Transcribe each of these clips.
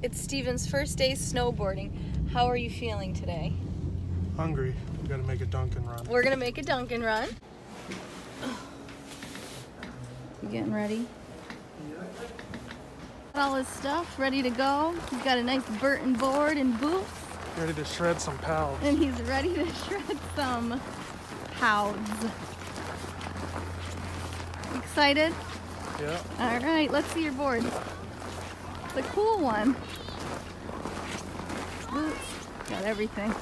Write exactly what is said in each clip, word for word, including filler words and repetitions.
It's Steven's first day snowboarding. How are you feeling today? Hungry. We gotta make a Dunkin' run. We're gonna make a Dunkin' run. You getting ready? Got all his stuff ready to go. He's got a nice Burton board and boots. Ready to shred some pals. And he's ready to shred some pows. Excited? Yeah. All right, let's see your board. It's a cool one. Boots, got everything.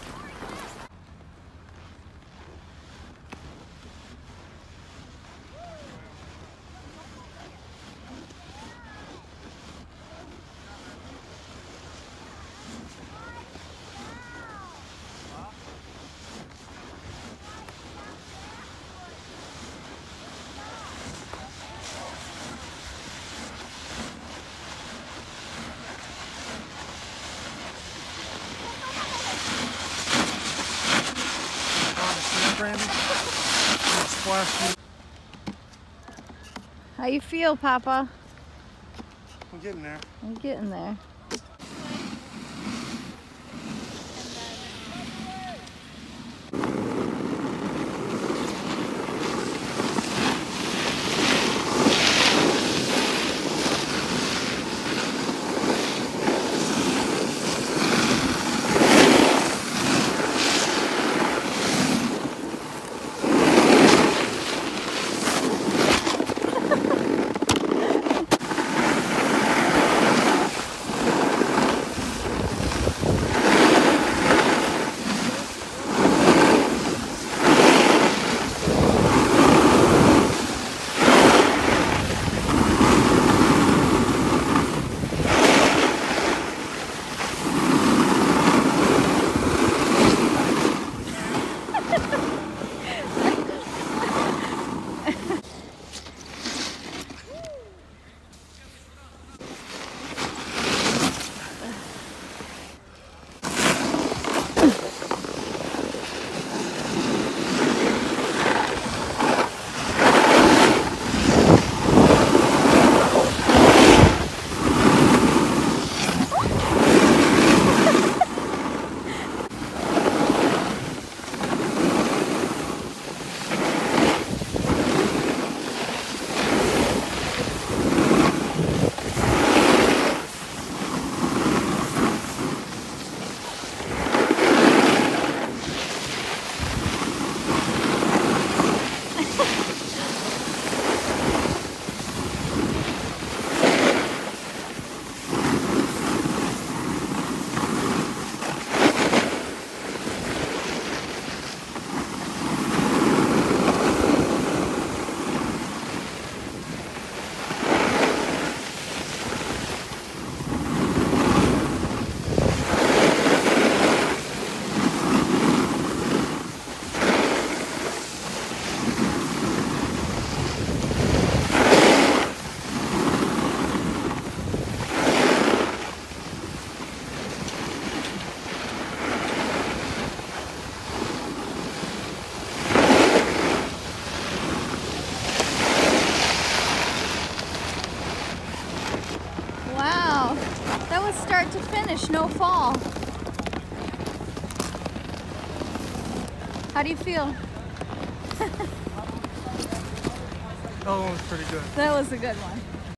Brandy. Splash. How you feel, Papa? I'm getting there. I'm getting there. Wow, that was start to finish, no fall. How do you feel? That one was pretty good. That was a good one.